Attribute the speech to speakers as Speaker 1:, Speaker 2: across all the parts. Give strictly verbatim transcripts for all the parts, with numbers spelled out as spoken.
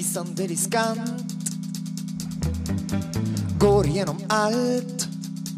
Speaker 1: Isande diskant går igenom allt.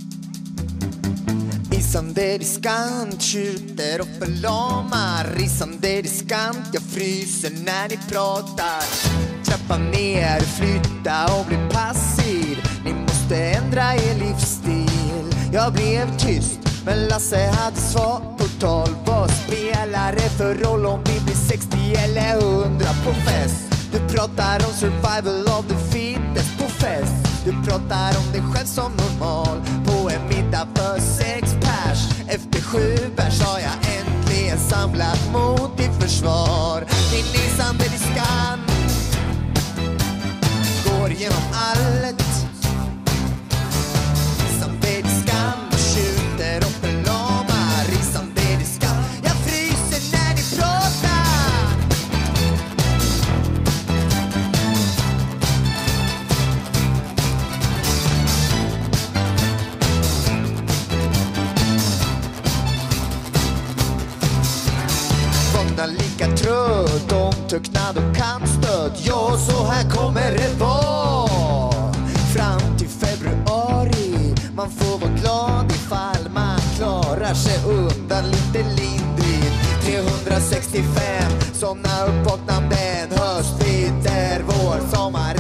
Speaker 1: Isande diskant skjuter och förlamar. Isande diskant, jag fryser när ni pratar. Trappa ner, flytta och bli passiv. Ni måste ändra er livsstil. Jag blev tyst, men Lasse hade svar på tolv. Vad spelar det för roll om vi blir sextio eller hundra på fest? Du pratar om survival of the fittest på fest. Du pratar om dig själv som normal på en middag för sex pers. Efter sju pers har jag äntligen samlat mot i försvar. Min isande diskant går igenom allt. Isande diskant skjuter och förlamar. Isande diskant, jag fryser när ni pratar. Lika trött, omtöcknad och kantstöd. Ja, så här kommer det vara fram till februari. Man får vara glad ifall man klarar sig undan lite lindrigt. Trehundrasextiofem, somna uppvaknande en höst, vinter, vår, sommar